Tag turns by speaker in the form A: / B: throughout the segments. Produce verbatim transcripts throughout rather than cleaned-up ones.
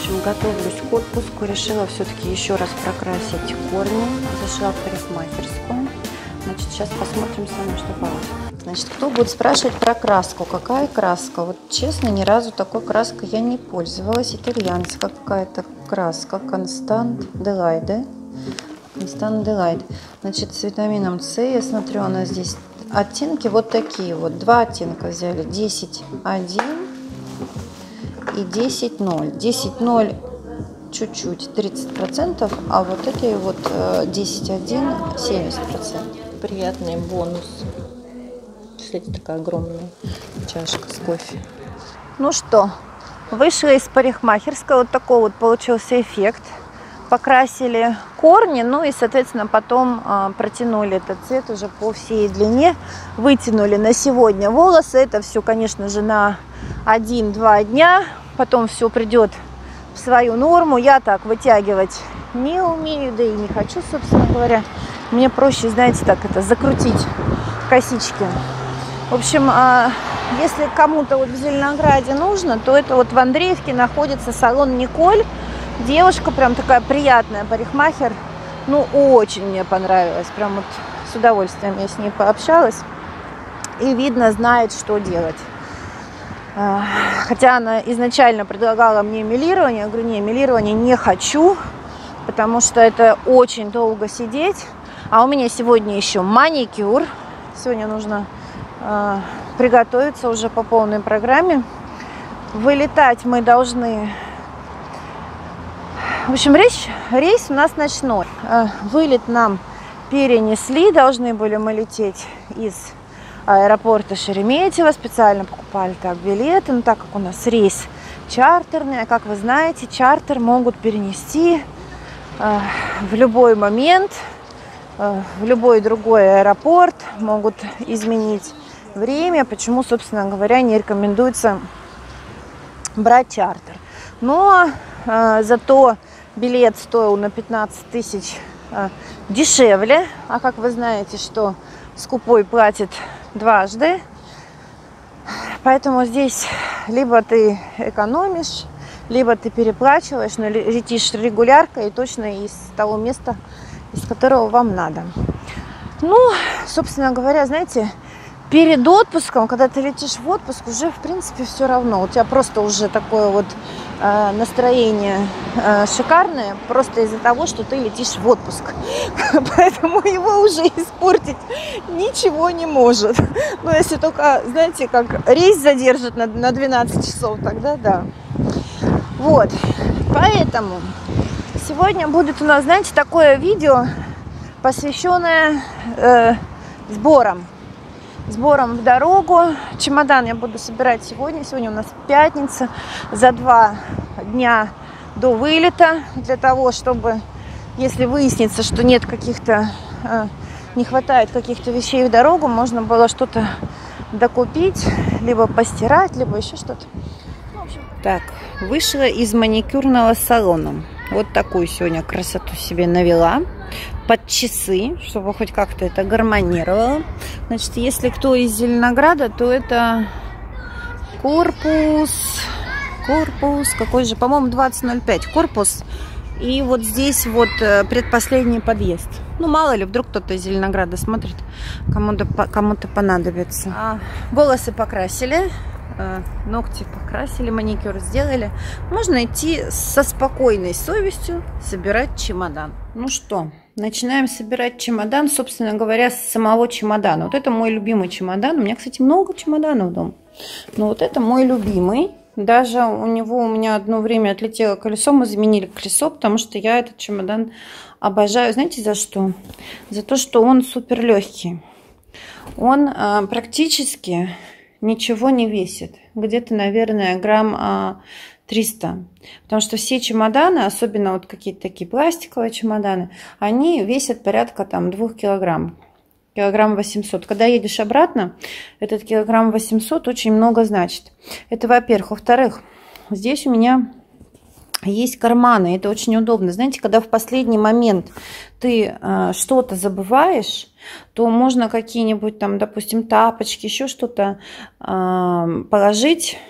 A: общем, готовлюсь к отпуску. Решила все-таки еще раз прокрасить корни. Зашла в парикмахерскую. Значит, сейчас посмотрим с вами, что получится. Значит, кто будет спрашивать про краску? Какая краска? Вот честно, ни разу такой краской я не пользовалась. Итальянская какая-то краска. Констант Делайт, да? Констант Делайт. Значит, с витамином С. Я смотрю, у нас здесь оттенки вот такие вот. Два оттенка взяли. десять один и десять ноль. десять ноль чуть-чуть, тридцать процентов, а вот этой вот десять один семьдесят процентов.
B: Приятный бонус. Кстати, такая огромная чашка с кофе.
A: Ну что, вышла из парикмахерской. Вот такой вот получился эффект. Покрасили корни, ну и, соответственно, потом а, протянули этот цвет уже по всей длине. Вытянули на сегодня волосы. Это все, конечно же, на один-два дня. Потом все придет в свою норму. Я так вытягивать не умею, да и не хочу, собственно говоря. Мне проще, знаете, так это закрутить косички. В общем, если кому-то вот в Зеленограде нужно, то это вот в Андреевке находится салон Николь. Девушка прям такая приятная, парикмахер. Ну, очень мне понравилось. Прям вот с удовольствием я с ней пообщалась. И видно, знает, что делать. Хотя она изначально предлагала мне мелирование. Я говорю, не, мелирование не хочу, потому что это очень долго сидеть. А у меня сегодня еще маникюр. Сегодня нужно э, приготовиться уже по полной программе. Вылетать мы должны... В общем, рейс, рейс у нас ночной. Э, вылет нам перенесли. Должны были мы лететь из аэропорта Шереметьево. Специально покупали так билеты. Но так как у нас рейс чартерный, а как вы знаете, чартер могут перенести э, в любой момент. В любой другой аэропорт, могут изменить время, почему, собственно говоря, не рекомендуется брать чартер. Но э, зато билет стоил на пятнадцать тысяч э, дешевле, а как вы знаете, что скупой платит дважды, поэтому здесь либо ты экономишь, либо ты переплачиваешь, но летишь регуляркой и точно из того места, из которого вам надо. Ну, собственно говоря, знаете, перед отпуском, когда ты летишь в отпуск, уже, в принципе, все равно. У тебя просто уже такое вот э, настроение э, шикарное, просто из-за того, что ты летишь в отпуск. Поэтому его уже испортить ничего не может. Ну, если только, знаете, как рейс задержит на, на двенадцать часов, тогда да. Вот, поэтому... Сегодня будет у нас, знаете, такое видео, посвященное э, сборам. Сборам в дорогу. Чемодан я буду собирать сегодня. Сегодня у нас пятница. За два дня до вылета. Для того, чтобы, если выяснится, что нет каких-то, э, не хватает каких-то вещей в дорогу, можно было что-то докупить, либо постирать, либо еще что-то. Так, вышла из маникюрного салона. Вот такую сегодня красоту себе навела под часы, чтобы хоть как-то это гармонировало. Значит, если кто из Зеленограда, то это корпус, корпус, какой же, по-моему, двадцать ноль пять, корпус. И вот здесь вот предпоследний подъезд. Ну, мало ли, вдруг кто-то из Зеленограда смотрит, кому-то кому-то понадобится. А, волосы покрасили. Ногти покрасили, маникюр сделали. Можно идти со спокойной совестью собирать чемодан. Ну что, начинаем собирать чемодан, собственно говоря, с самого чемодана. Вот это мой любимый чемодан. У меня, кстати, много чемоданов дома. Но вот это мой любимый. Даже у него у меня одно время отлетело колесо. Мы заменили колесо, потому что я этот чемодан обожаю. Знаете, за что? За то, что он супер легкий. Он а, практически... ничего не весит. Где-то, наверное, грамм триста. Потому что все чемоданы, особенно вот какие-то такие пластиковые чемоданы, они весят порядка там двух килограмм. Килограмм восемьсот. Когда едешь обратно, этот килограмм восемьсот очень много значит. Это, во-первых. Во-вторых, здесь у меня есть карманы. Это очень удобно. Знаете, когда в последний момент ты э, что-то забываешь, то можно какие-нибудь там, допустим, тапочки, еще что-то э, положить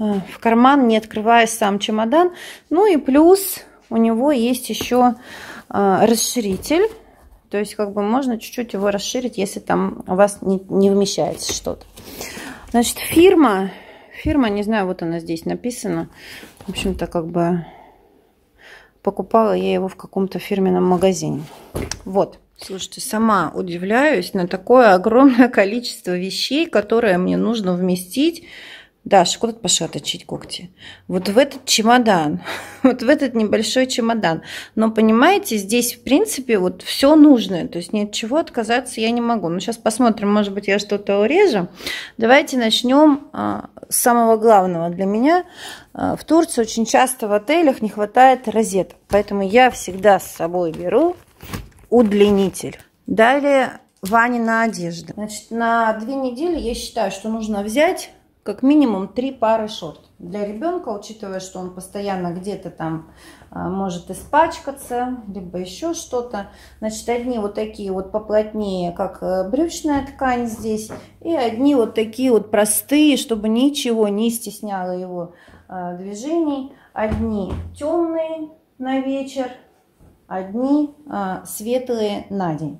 A: в карман, не открывая сам чемодан. Ну и плюс у него есть еще расширитель. То есть как бы можно чуть-чуть его расширить, если там у вас не, не вмещается что-то. Значит, фирма, фирма, не знаю, вот она здесь написана. В общем-то, как бы покупала я его в каком-то фирменном магазине. Вот. Слушайте, сама удивляюсь на такое огромное количество вещей, которые мне нужно вместить. Даша, куда ты пошла точить когти? Вот в этот чемодан, вот в этот небольшой чемодан. Но понимаете, здесь в принципе вот все нужное, то есть ни от чего отказаться я не могу. Ну сейчас посмотрим, может быть я что-то урежу. Давайте начнем а, с самого главного для меня. А, в Турции очень часто в отелях не хватает розеток, поэтому я всегда с собой беру удлинитель. Далее Ванина одежда. Значит, на две недели я считаю, что нужно взять как минимум три пары шорт. Для ребенка, учитывая, что он постоянно где-то там а, может испачкаться, либо еще что-то. Значит, одни вот такие вот поплотнее, как брючная ткань здесь, и одни вот такие вот простые, чтобы ничего не стесняло его а, движений. Одни темные на вечер, одни а, светлые на день.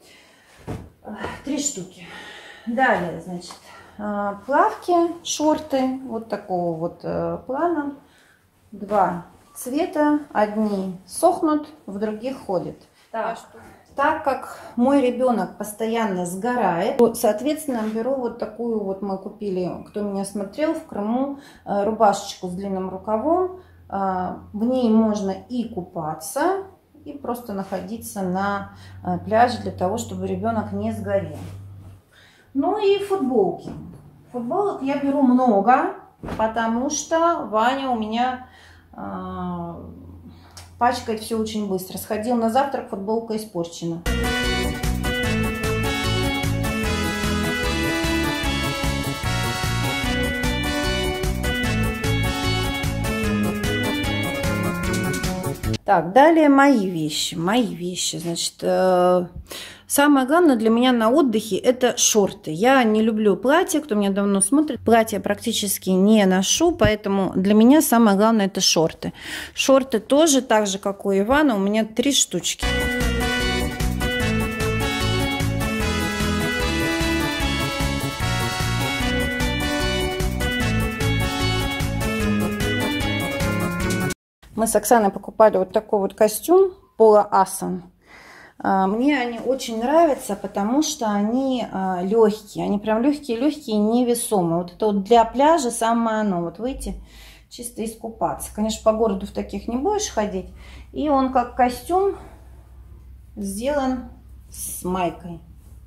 A: Три штуки. Далее, значит, плавки, шорты вот такого вот плана. Два цвета. Одни сохнут, в других ходят. Так, так как мой ребенок постоянно сгорает, то, соответственно, беру вот такую вот, мы купили, кто меня смотрел, в Крыму, рубашечку с длинным рукавом. В ней можно и купаться, и просто находиться на пляже для того, чтобы ребенок не сгорел. Ну и футболки. Футболок я беру много, потому что Ваня у меня э, пачкает все очень быстро. Сходил на завтрак, футболка испорчена. Так, далее мои вещи. Мои вещи, значит... Э Самое главное для меня на отдыхе это шорты. Я не люблю платья, кто меня давно смотрит. Платья практически не ношу, поэтому для меня самое главное это шорты. Шорты тоже, так же как у Ивана, у меня три штучки. Мы с Оксаной покупали вот такой вот костюм Пола Асан. Мне они очень нравятся, потому что они легкие. Они прям легкие-легкие, невесомые. Вот это вот для пляжа самое оно. Вот выйти, чисто искупаться. Конечно, по городу в таких не будешь ходить. И он как костюм сделан с майкой.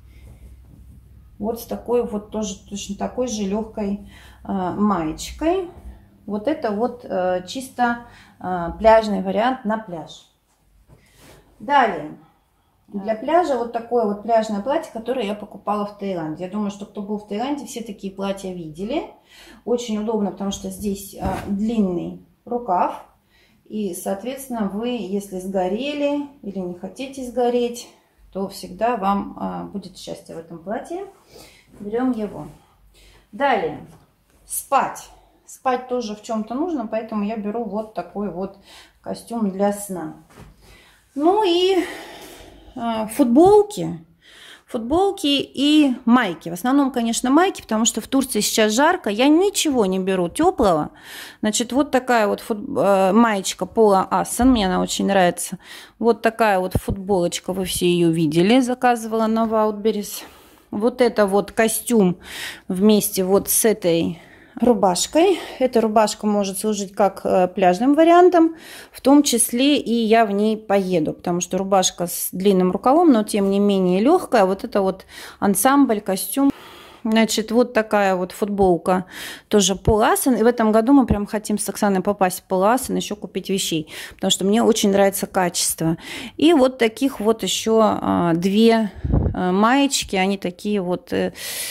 A: Вот с такой вот тоже точно такой же легкой маечкой. Вот это вот чисто пляжный вариант на пляж. Далее. Для пляжа вот такое вот пляжное платье, которое я покупала в Таиланде. Я думаю, что кто был в Таиланде, все такие платья видели. Очень удобно, потому что здесь а, длинный рукав. И, соответственно, вы, если сгорели или не хотите сгореть, то всегда вам а, будет счастье в этом платье. Берем его. Далее. Спать. Спать тоже в чем-то нужно, поэтому я беру вот такой вот костюм для сна. Ну и... Футболки, футболки и майки. В основном, конечно, майки, потому что в Турции сейчас жарко. Я ничего не беру теплого. Значит, вот такая вот фут... маечка Пола Асан. Мне она очень нравится. Вот такая вот футболочка. Вы все ее видели. Заказывала на Wildberries. Вот это вот костюм вместе вот с этой рубашкой. Эта рубашка может служить как пляжным вариантом, в том числе и я в ней поеду, потому что рубашка с длинным рукавом, но тем не менее легкая. Вот это вот ансамбль, костюм. Значит, вот такая вот футболка, тоже Пола Асан. И в этом году мы прям хотим с Оксаной попасть в Пола Асан, еще купить вещей, потому что мне очень нравится качество. И вот таких вот еще а, две а, маечки, они такие вот э,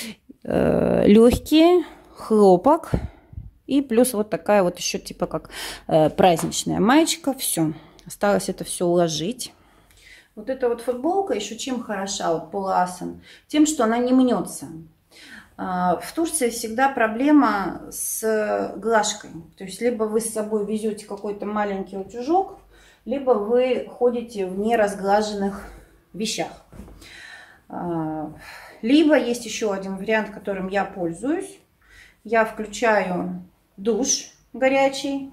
A: э, легкие, хлопок, и плюс вот такая вот еще типа как э, праздничная маечка. Все, осталось это все уложить. Вот эта вот футболка еще чем хороша, вот Пола Асан, тем, что она не мнется. В Турции всегда проблема с глажкой. То есть либо вы с собой везете какой-то маленький утюжок, либо вы ходите в неразглаженных вещах. Либо есть еще один вариант, которым я пользуюсь. Я включаю душ горячий.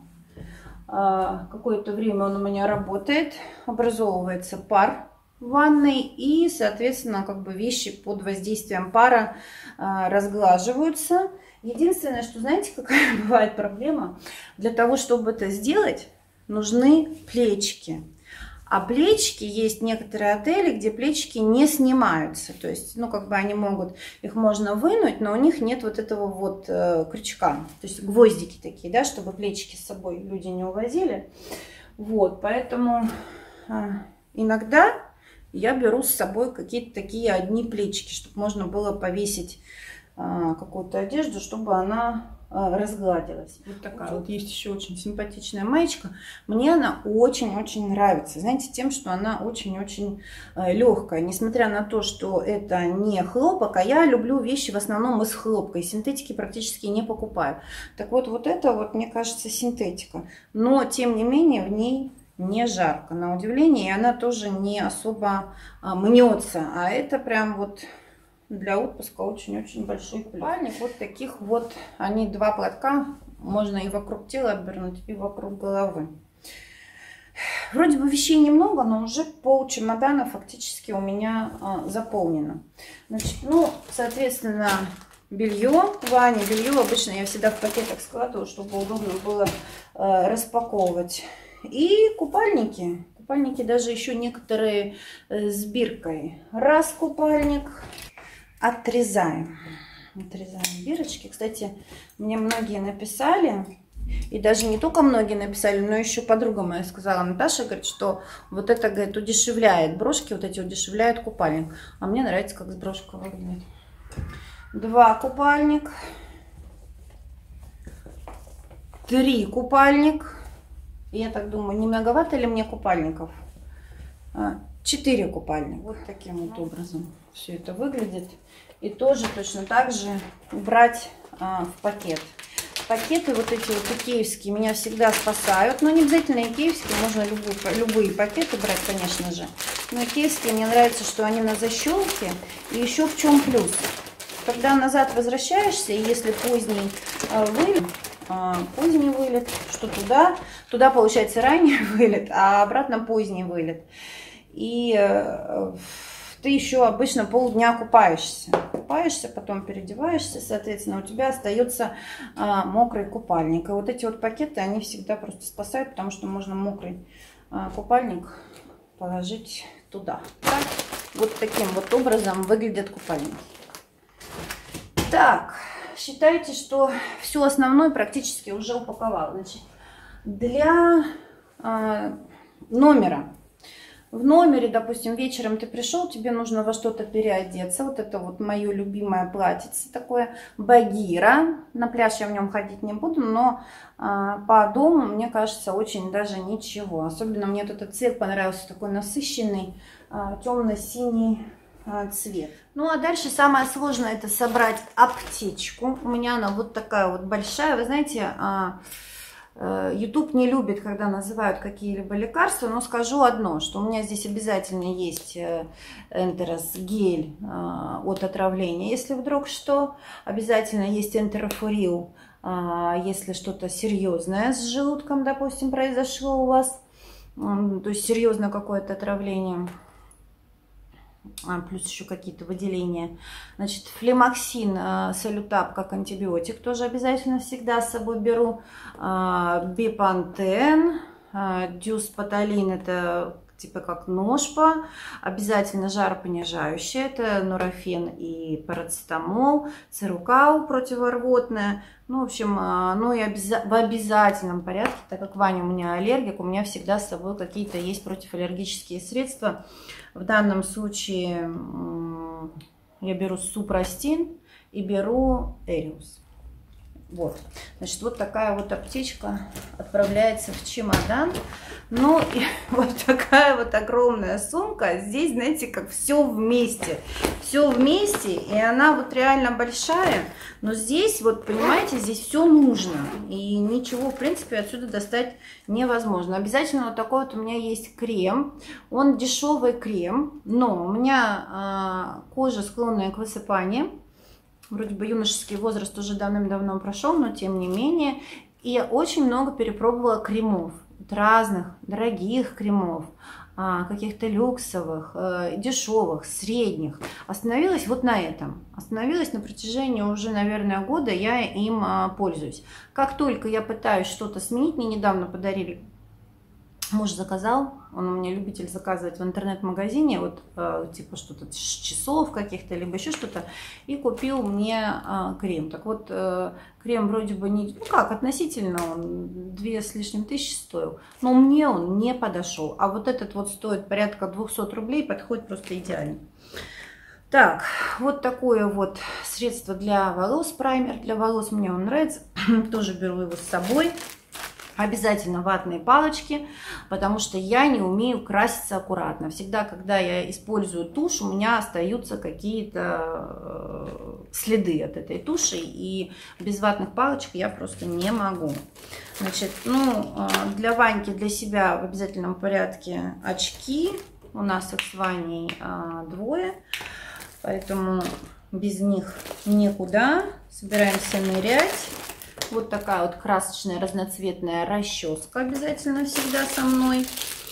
A: Какое-то время он у меня работает. Образовывается пар в ванной. И, соответственно, как бы вещи под воздействием пара разглаживаются. Единственное, что, знаете, какая бывает проблема? Для того, чтобы это сделать, нужны плечики. А плечики, есть некоторые отели, где плечики не снимаются. То есть, ну, как бы они могут, их можно вынуть, но у них нет вот этого вот э, крючка. То есть гвоздики такие, да, чтобы плечики с собой люди не увозили. Вот, поэтому э, иногда я беру с собой какие-то такие одни плечики, чтобы можно было повесить э, какую-то одежду, чтобы она разгладилась. Вот такая вот. Есть еще очень симпатичная маечка. Мне она очень-очень нравится. Знаете, тем, что она очень-очень легкая. Несмотря на то, что это не хлопок, а я люблю вещи в основном из хлопка. И синтетики практически не покупаю. Так вот, вот это вот, мне кажется, синтетика. Но, тем не менее, в ней не жарко, на удивление. И она тоже не особо мнется. А это прям вот... Для отпуска очень-очень большой купальник. Вот таких вот, они два платка, можно и вокруг тела обернуть, и вокруг головы. Вроде бы вещей немного, но уже пол чемодана фактически у меня а, заполнено. Значит, ну, соответственно, белье, Ваня, белье обычно я всегда в пакетах складываю, чтобы удобно было а, распаковывать. И купальники. Купальники даже еще некоторые с биркой. Раз купальник. Отрезаем. Отрезаем бирочки. Кстати, мне многие написали, и даже не только многие написали, но еще подруга моя сказала, Наташа, говорит, что вот это, говорит, удешевляет брошки, вот эти удешевляют купальник. А мне нравится, как с брошкой выглядит. Два купальник. Три купальник. Я так думаю, не многовато ли мне купальников? Четыре купальника. Вот таким вот образом все это выглядит. И тоже точно так же убрать а, в пакет. Пакеты вот эти вот икеевские меня всегда спасают. Но не обязательно икеевские, можно любые, любые пакеты брать, конечно же. Но икеевские мне нравится, что они на защелке. И еще в чем плюс? Когда назад возвращаешься, и если поздний а, вылет, а, поздний вылет, что туда, туда получается ранний вылет, а обратно поздний вылет. И э, ты еще обычно полдня купаешься. Купаешься, потом переодеваешься, соответственно, у тебя остается э, мокрый купальник. И вот эти вот пакеты, они всегда просто спасают, потому что можно мокрый э, купальник положить туда. Так, вот таким вот образом выглядят купальники. Так, считайте, что все основное практически уже упаковала. Значит, для э, номера. В номере, допустим, вечером ты пришел, тебе нужно во что-то переодеться. Вот это вот мое любимое платьице такое, багира. На пляж я в нем ходить не буду, но а, по дому, мне кажется, очень даже ничего. Особенно мне этот цвет понравился, такой насыщенный, а, темно-синий а, цвет. Ну а дальше самое сложное — это собрать аптечку. У меня она вот такая вот большая, вы знаете... А, YouTube не любит, когда называют какие-либо лекарства, но скажу одно, что у меня здесь обязательно есть Энтерос гель от отравления, если вдруг что. Обязательно есть Энтерофурил, если что-то серьезное с желудком, допустим, произошло у вас, то есть серьезно какое-то отравление. А, плюс еще какие-то выделения. Значит, флемоксин, э, салютап как антибиотик тоже обязательно всегда с собой беру. Э, бипантен, э, дюспаталин, это типа как ножпа. Обязательно жаропонижающее, это нурофен и парацетамол. Церукал противорвотное. Ну, в общем, э, ну и обяза в обязательном порядке, так как Ваня у меня аллергик, у меня всегда с собой какие-то есть противоаллергические средства. В данном случае я беру супрастин и беру Эриус. Вот. Значит, вот такая вот аптечка от отправляется в чемодан. Ну и вот такая вот огромная сумка. Здесь, знаете, как все вместе. Все вместе, и она вот реально большая. Но здесь, вот понимаете, здесь все нужно. И ничего, в принципе, отсюда достать невозможно. Обязательно вот такой вот у меня есть крем. Он дешевый крем, но у меня а, кожа склонная к высыпанию. Вроде бы юношеский возраст уже давным-давно прошел, но тем не менее. И я очень много перепробовала кремов. Разных дорогих кремов, каких-то люксовых, дешевых, средних. Остановилась вот на этом. Остановилась на протяжении уже, наверное, года, я им пользуюсь. Как только я пытаюсь что-то сменить, мне недавно подарили, муж заказал, он у меня любитель заказывать в интернет-магазине, вот типа что-то часов каких-то, либо еще что-то, и купил мне крем. Так вот, крем вроде бы не, ну как, относительно он две с лишним тысячи стоил, но мне он не подошел. А вот этот вот стоит порядка двухсот рублей, подходит просто идеально. Так, вот такое вот средство для волос, праймер для волос, мне он нравится, тоже беру его с собой. Обязательно ватные палочки, потому что я не умею краситься аккуратно. Всегда, когда я использую тушь, у меня остаются какие-то следы от этой туши, и без ватных палочек я просто не могу. Значит, ну, для Ваньки, для себя в обязательном порядке очки. У нас их с Ваней двое, поэтому без них никуда. Собираемся нырять. Вот такая вот красочная разноцветная расческа обязательно всегда со мной.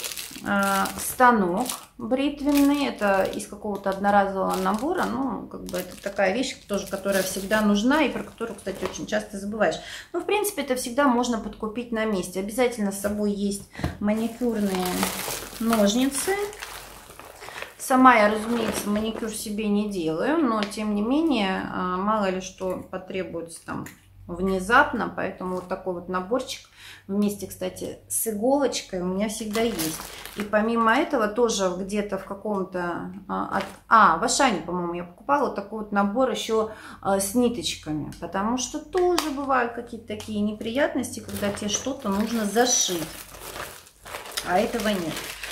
A: Станок бритвенный, это из какого-то одноразового набора, ну, как бы это такая вещь тоже, которая всегда нужна и про которую, кстати, очень часто забываешь. Ну, в принципе, это всегда можно подкупить на месте. Обязательно с собой есть маникюрные ножницы. Сама я, разумеется, маникюр себе не делаю, но, тем не менее, мало ли что потребуется там внезапно, поэтому вот такой вот наборчик вместе, кстати, с иголочкой у меня всегда есть. И помимо этого тоже где-то в каком-то... А, а, в Ашане, по-моему, я покупала вот такой вот набор еще а, с ниточками, потому что тоже бывают какие-то такие неприятности, когда тебе что-то нужно зашить, а этого нет.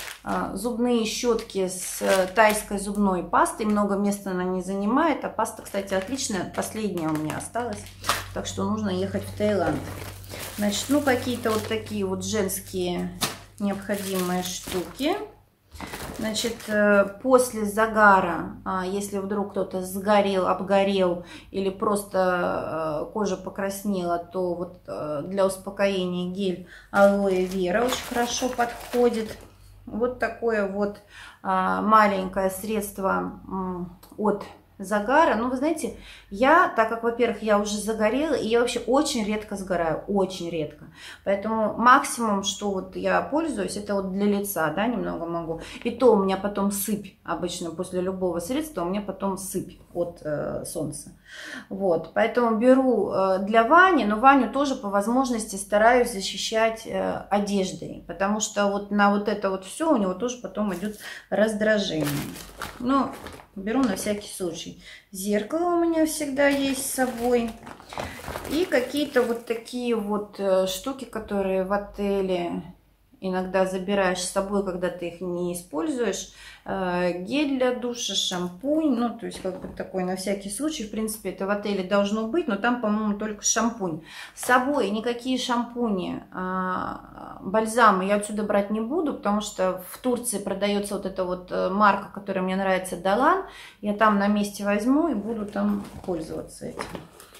A: Зубные щетки с тайской зубной пастой. Много места она не занимает. А паста, кстати, отличная. Последняя у меня осталась. Так что нужно ехать в Таиланд. Значит, ну какие-то вот такие вот женские необходимые штуки. Значит, после загара, если вдруг кто-то сгорел, обгорел или просто кожа покраснела, то вот для успокоения гель алоэ вера очень хорошо подходит. Вот такое вот а, маленькое средство м, от загара. Ну, вы знаете, я, так как, во-первых, я уже загорела, и я вообще очень редко сгораю, очень редко. Поэтому максимум, что вот я пользуюсь, это вот для лица, да, немного могу. И то у меня потом сыпь, обычно после любого средства у меня потом сыпь от э, солнца. Вот, поэтому беру э, для Вани, но Ваню тоже по возможности стараюсь защищать э, одеждой, потому что вот на вот это вот все у него тоже потом идет раздражение. Ну, беру на всякий случай. Зеркало у меня всегда есть с собой. И какие-то вот такие вот штуки, которые в отеле иногда забираешь с собой, когда ты их не используешь. Гель для душа, шампунь. Ну, то есть, как бы такой на всякий случай. В принципе, это в отеле должно быть, но там, по-моему, только шампунь. С собой никакие шампуни, бальзамы я отсюда брать не буду, потому что в Турции продается вот эта вот марка, которая мне нравится, Далан. Я там на месте возьму и буду там пользоваться этим.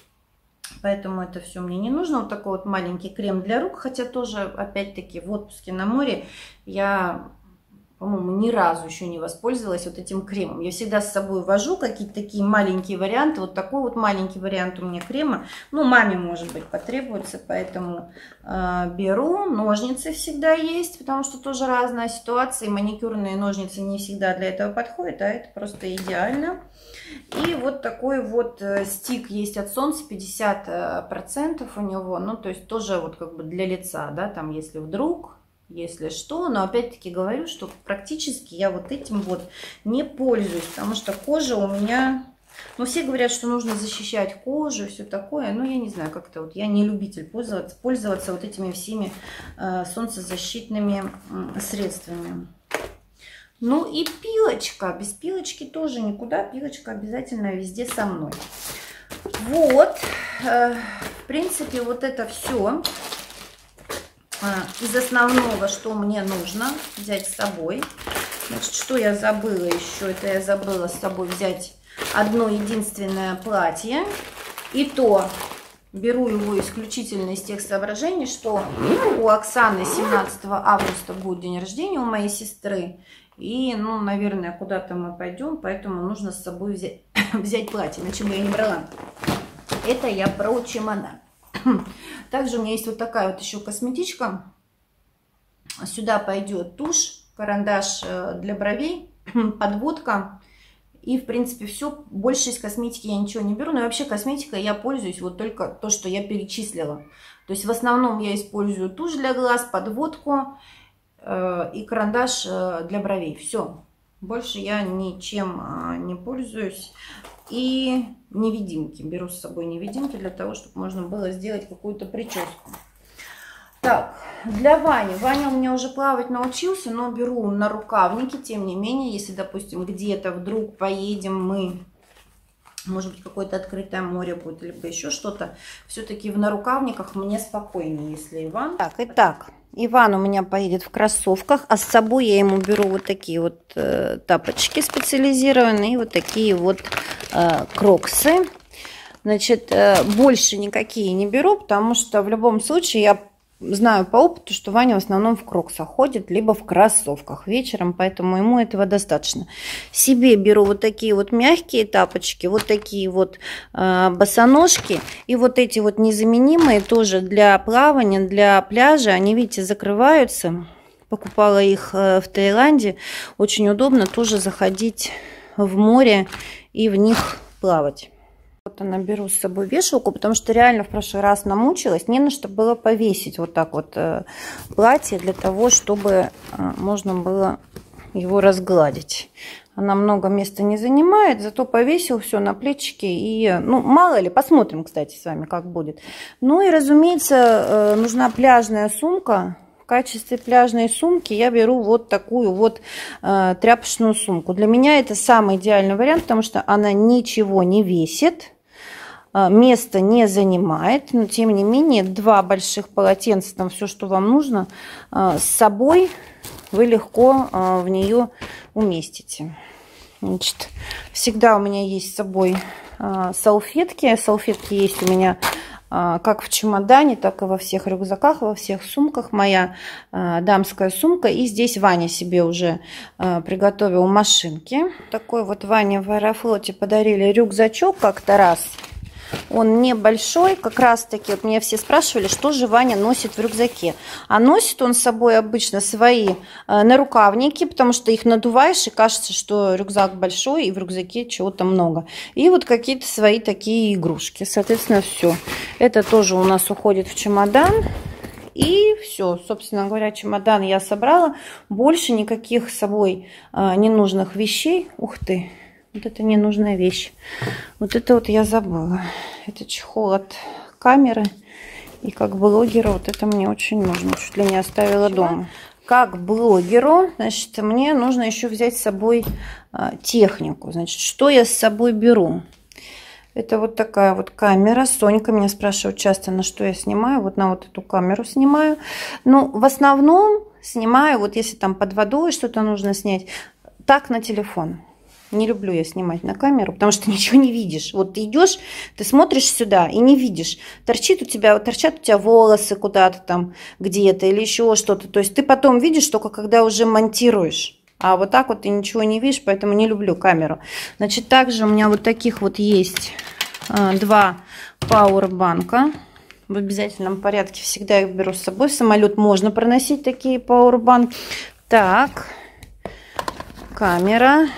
A: Поэтому это все мне не нужно. Вот такой вот маленький крем для рук. Хотя тоже, опять-таки, в отпуске на море я, по-моему, ни разу еще не воспользовалась вот этим кремом. Я всегда с собой вожу какие-то такие маленькие варианты. Вот такой вот маленький вариант у меня крема. Ну, маме, может быть, потребуется, поэтому э, беру. Ножницы всегда есть, потому что тоже разная ситуация. И маникюрные ножницы не всегда для этого подходят, а это просто идеально. И вот такой вот стик есть от солнца, пятьдесят процентов у него. Ну, то есть тоже вот как бы для лица, да, там, если вдруг... Если что, но опять-таки говорю, что практически я вот этим вот не пользуюсь, потому что кожа у меня Но все говорят, что нужно защищать кожу и все такое. Но я не знаю, как-то вот я не любитель пользоваться, пользоваться вот этими всеми э, солнцезащитными э, средствами. Ну и пилочка. Без пилочки тоже никуда. Пилочка обязательно везде со мной. Вот. Э, в принципе, вот это все э, из основного, что мне нужно взять с собой. Значит, что я забыла еще? Это я забыла с собой взять одно единственное платье. И то беру его исключительно из тех соображений, что у Оксаны семнадцатого августа будет день рождения у моей сестры. И, ну, наверное, куда-то мы пойдем, поэтому нужно с собой взять, взять платье, иначе бы я не брала. Это я про чемодан. Также у меня есть вот такая вот еще косметичка. Сюда пойдет тушь, карандаш для бровей, подводка. И, в принципе, все. Больше из косметики я ничего не беру. Но вообще косметикой я пользуюсь вот только то, что я перечислила. То есть в основном я использую тушь для глаз, подводку э, и карандаш для бровей. Все. Больше я ничем э, не пользуюсь. И невидимки. Беру с собой невидимки для того, чтобы можно было сделать какую-то прическу. Так, для Вани. Ваня у меня уже плавать научился, но беру на рукавники. Тем не менее, если, допустим, где-то вдруг поедем мы, может быть, какое-то открытое море будет, либо еще что-то, все-таки в нарукавниках мне спокойнее, если Иван. Так, итак, Иван у меня поедет в кроссовках, а с собой я ему беру вот такие вот э, тапочки специализированные, вот такие вот э, кроксы. Значит, э, больше никакие не беру, потому что в любом случае я знаю по опыту, что Ваня в основном в кроксах ходит, либо в кроссовках вечером, поэтому ему этого достаточно. Себе беру вот такие вот мягкие тапочки, вот такие вот э, босоножки, и вот эти вот незаменимые тоже для плавания, для пляжа. Они, видите, закрываются. Покупала их э, в Таиланде. Очень удобно тоже заходить в море и в них плавать. Вот она, беру с собой вешалку, потому что реально в прошлый раз намучилась. Не на что было повесить вот так вот э, платье для того, чтобы э, можно было его разгладить. Она много места не занимает, зато повесил все на плечики. И, ну, мало ли, посмотрим, кстати, с вами, как будет. Ну и, разумеется, э, нужна пляжная сумка. В качестве пляжной сумки я беру вот такую вот э, тряпочную сумку. Для меня это самый идеальный вариант, потому что она ничего не весит. Место не занимает, но тем не менее два больших полотенца, там все, что вам нужно, с собой вы легко в нее уместите. Значит, всегда у меня есть с собой салфетки. Салфетки есть у меня как в чемодане, так и во всех рюкзаках, во всех сумках. Моя дамская сумка. И здесь Ваня себе уже приготовил машинки. Такой вот Ване в Аэрофлоте подарили рюкзачок как-то раз. Он небольшой, как раз таки, вот меня все спрашивали, что же Ваня носит в рюкзаке. А носит он с собой обычно свои э, нарукавники, потому что их надуваешь и кажется, что рюкзак большой и в рюкзаке чего-то много. И вот какие-то свои такие игрушки. Соответственно, все. Это тоже у нас уходит в чемодан. И все, собственно говоря, чемодан я собрала. Больше никаких с собой э, ненужных вещей. Ух ты! Вот это ненужная вещь. Вот это вот я забыла. Это чехол от камеры. И как блогеру вот это мне очень нужно. Чуть ли не оставила дома. Как блогеру, значит, мне нужно еще взять с собой а, технику. Значит, что я с собой беру? Это вот такая вот камера. Сонька меня спрашивает часто, на что я снимаю. Вот на вот эту камеру снимаю. Ну, в основном снимаю, вот если там под водой что-то нужно снять, так на телефон. Не люблю я снимать на камеру, потому что ничего не видишь. Вот ты идешь, ты смотришь сюда и не видишь. Торчит у тебя, торчат у тебя волосы куда-то там где-то или еще что-то. То есть ты потом видишь только когда уже монтируешь. А вот так вот ты ничего не видишь, поэтому не люблю камеру. Значит, также у меня вот таких вот есть а, два пауэрбанка. В обязательном порядке всегда их беру с собой. В самолет можно проносить такие пауэрбанки. Так, камера.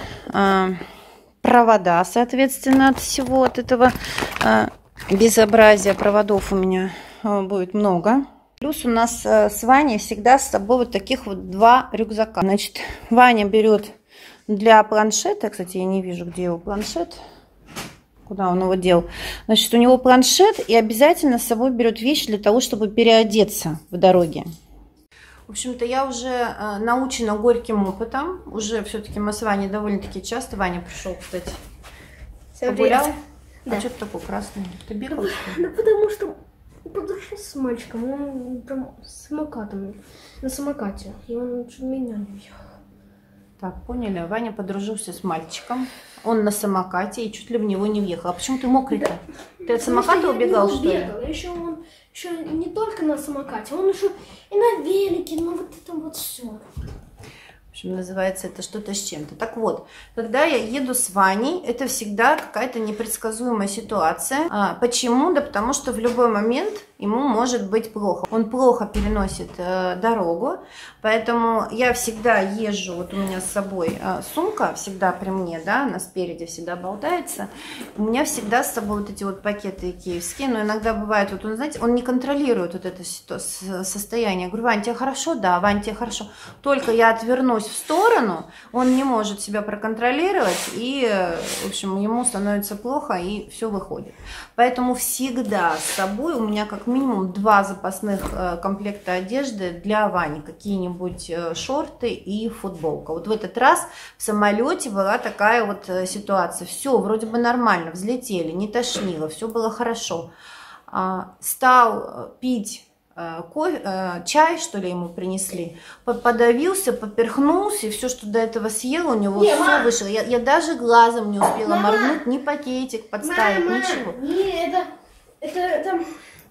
A: Провода, соответственно, от всего от этого безобразия проводов у меня будет много. Плюс у нас с Ваней всегда с собой вот таких вот два рюкзака. Значит, Ваня берет для планшета, кстати, я не вижу, где его планшет. куда он его дел. Значит, у него планшет, и обязательно с собой берет вещи для того, чтобы переодеться в дороге. В общем-то, я уже э, научена горьким опытом. Уже все-таки мы с Ваней довольно-таки часто. Ваня пришел, кстати.
C: Всем
A: погулял.
C: привет.
A: А
C: Да.
A: что ты такой красный? Ты бегал?
C: Да, да потому что подружился с мальчиком, он там с самокатом, на самокате, и он чуть меня не въехал.
A: Так, поняли. Ваня подружился с мальчиком. Он на самокате и чуть ли в него не въехал. А почему ты мокрый-то?
C: Да.
A: Ты от самоката
C: Потому
A: убегал,
C: я
A: что ли?
C: бегал. Еще он еще не только на самокате, он еще и на велике, ну вот это вот все.
A: В общем, называется это что-то с чем-то. Так вот, когда я еду с Ваней, это всегда какая-то непредсказуемая ситуация. А, почему? Да потому что в любой момент ему может быть плохо. Он плохо переносит э, дорогу, поэтому я всегда езжу, вот у меня с собой э, сумка всегда при мне, да, она спереди всегда болтается. У меня всегда с собой вот эти вот пакеты киевские, но иногда бывает, вот он, знаете, он не контролирует вот это состояние. Я говорю: Вань, тебе хорошо? Да, Вань, тебе хорошо. Только я отвернусь в сторону, он не может себя проконтролировать, и, в общем, ему становится плохо, и все выходит. Поэтому всегда с собой у меня как минимум два запасных э, комплекта одежды для Вани, какие-нибудь э, шорты и футболка. Вот в этот раз в самолете была такая вот э, ситуация. Все вроде бы нормально, взлетели, не тошнило, все было хорошо. А, стал пить кофе, чай, что ли, ему принесли, подавился, поперхнулся, и все, что до этого съел, у него
C: Не,
A: все
C: мам.
A: вышло. Я, я даже глазом не успела
C: Мама.
A: моргнуть, ни пакетик подставить,
C: Мама,
A: ничего.
C: не, это, это, это,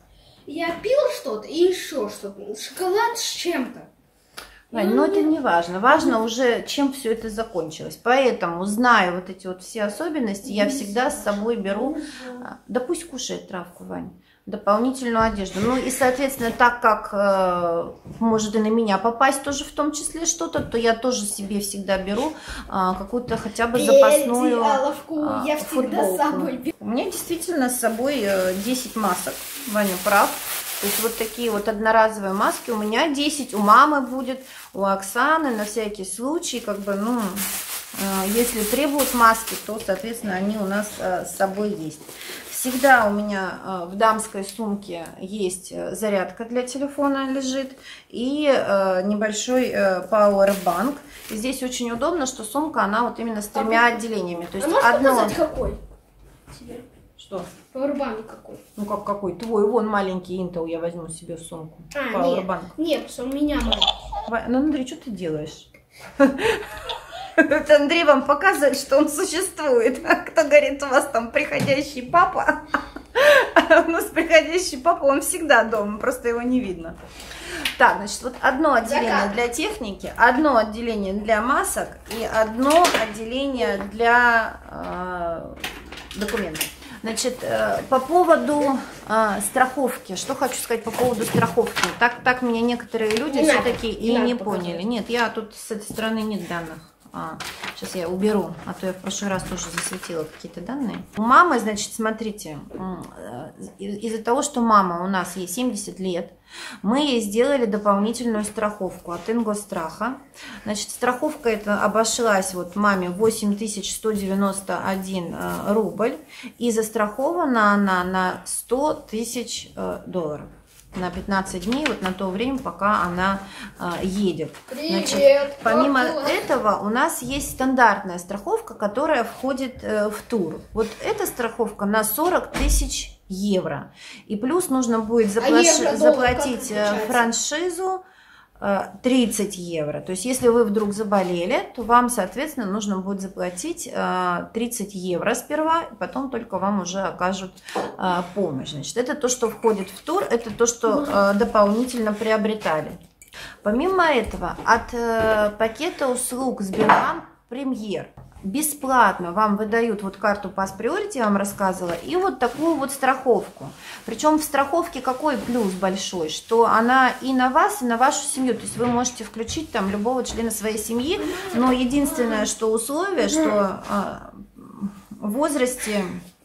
C: я пил что-то и еще что-то, шоколад с чем-то.
A: Вань, но это не важно. Важно уже, чем все это закончилось. Поэтому, зная вот эти вот все особенности, я всегда с собой беру, да пусть кушает травку, Вань, дополнительную одежду. Ну и, соответственно, так как э, может и на меня попасть тоже в том числе что-то, то я тоже себе всегда беру э, какую-то хотя бы запасную
C: Идеаловку я
A: э,
C: всегда с собой беру.
A: У меня действительно с собой э, десять масок. Ваня прав. То есть вот такие вот одноразовые маски у меня десять, у мамы будет, у Оксаны на всякий случай, как бы, ну, э, если требуют маски, то, соответственно, они у нас э, с собой есть. Всегда у меня э, в дамской сумке есть зарядка для телефона лежит и э, небольшой э, пауэрбанк. И здесь очень удобно, что сумка, она вот именно с тремя отделениями. То есть
C: А можешь
A: одно...
C: показать, какой тебе?
A: Что?
C: Пауэрбанк какой?
A: Ну как какой? Твой, вон маленький Intel я возьму себе в сумку.
C: А,
A: Пауэрбанк.
C: нет, нет, просто у меня маленький.
A: Ну, Андрей, что ты делаешь? Это Андрей вам показывает, что он существует. А кто говорит, у вас там приходящий папа? А у нас приходящий папа, он всегда дома, просто его не видно. Так, значит, вот одно отделение для техники, одно отделение для масок и одно отделение для э, документов. Значит, по поводу э, страховки, что хочу сказать по поводу страховки. Так, так меня некоторые люди все-таки и не, не поняли. Нет, я тут с этой стороны нет данных. А, сейчас я уберу, а то я в прошлый раз тоже засветила какие-то данные. У мамы, значит, смотрите, из-за того, что мама у нас ей семьдесят лет, мы ей сделали дополнительную страховку от Ингостраха. Значит, страховка эта обошлась вот маме восемь тысяч сто девяносто один рубль, и застрахована она на сто тысяч долларов. На пятнадцать дней, вот на то время, пока она э, едет.
C: Привет,
A: Значит, помимо
C: папа.
A: этого у нас есть стандартная страховка, которая входит э, в тур. Вот эта страховка на сорок тысяч евро. И плюс нужно будет запла-
C: а евро,
A: заплатить
C: доллар,
A: э, франшизу э, тридцать евро. То есть, если вы вдруг заболели, то вам, соответственно, нужно будет заплатить э, тридцать евро сперва, и потом только вам уже окажут э, помощь. Значит, это то, что входит в тур, это то, что э, дополнительно приобретали. Помимо этого, от э, пакета услуг Сбербанк Премьер бесплатно вам выдают вот карту Pass Priority, я вам рассказывала, и вот такую вот страховку. Причем в страховке какой плюс большой, что она и на вас, и на вашу семью. То есть вы можете включить там любого члена своей семьи, но единственное, что условие, что э, в возрасте,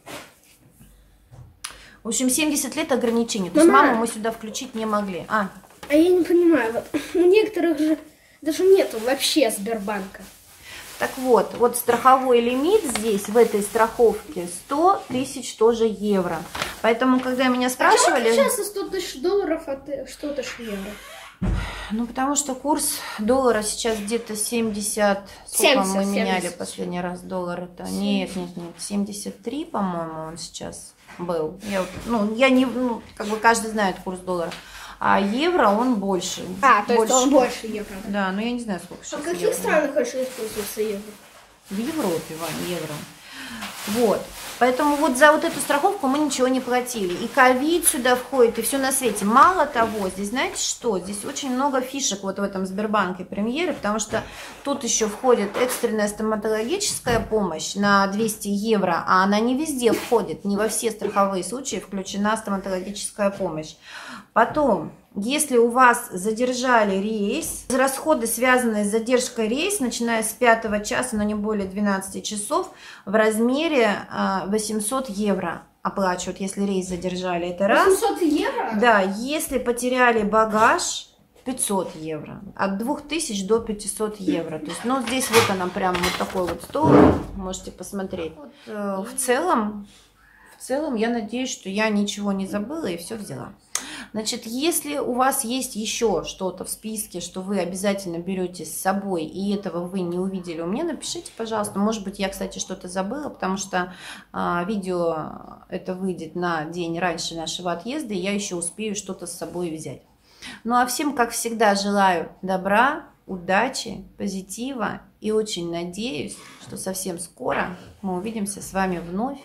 A: в общем, семьдесят лет ограничений. То есть
C: Мама.
A: маму мы сюда включить не могли. А,
C: А я не понимаю, вот у некоторых же даже нету вообще Сбербанка.
A: Так вот, вот страховой лимит здесь, в этой страховке, сто тысяч тоже евро. Поэтому, когда меня спрашивали...
C: А сейчас сто тысяч долларов, а ты что тысяч евро?
A: Ну, потому что курс доллара сейчас где-то семьдесят... Сколько
C: семьдесят,
A: мы меняли
C: семьдесят.
A: последний раз доллар-то? Нет, нет, нет, семьдесят три, по-моему, он сейчас был. Я, ну, я не... Ну, как бы каждый знает курс доллара. А евро он больше.
C: А, то
A: больше.
C: есть он больше евро.
A: Да, но я не знаю, сколько
C: А
A: сейчас
C: в каких
A: евро.
C: странах еще используется евро?
A: В Европе, Вань, евро. Вот. Поэтому вот за вот эту страховку мы ничего не платили. И ковид сюда входит, и все на свете. Мало того, здесь знаете что? Здесь очень много фишек вот в этом Сбербанке Премьеры, потому что тут еще входит экстренная стоматологическая помощь на двести евро, а она не везде входит, не во все страховые случаи включена стоматологическая помощь. Потом, если у вас задержали рейс, расходы, связанные с задержкой рейса, начиная с пятого часа, но не более двенадцати часов, в размере восемьсот евро оплачивают, если рейс задержали. Это раз.
C: восемьсот евро?
A: Да, если потеряли багаж, пятьсот евро. От двух тысяч до пятисот евро. То есть, ну, здесь вот она прям вот такой вот стол, можете посмотреть. Вот, э, в целом, в целом, я надеюсь, что я ничего не забыла и все взяла. Значит, если у вас есть еще что-то в списке, что вы обязательно берете с собой, и этого вы не увидели у меня, напишите, пожалуйста. Может быть, я, кстати, что-то забыла, потому что а, видео это выйдет на день раньше нашего отъезда, и я еще успею что-то с собой взять. Ну, а всем, как всегда, желаю добра, удачи, позитива, и очень надеюсь, что совсем скоро мы увидимся с вами вновь.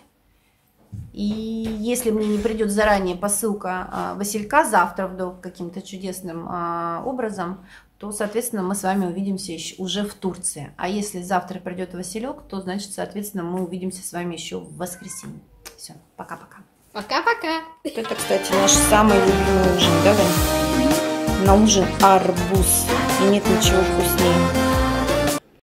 A: И если мне не придет заранее посылка а, Василька завтра вдруг каким-то чудесным а, образом, то, соответственно, мы с вами увидимся еще, уже в Турции. А если завтра придет Василек, то, значит, соответственно, мы увидимся с вами еще в воскресенье. Все, пока-пока.
C: Пока-пока.
A: Это, кстати, наш самый любимый ужин, да, Вань? На ужин арбуз. И нет ничего вкуснее.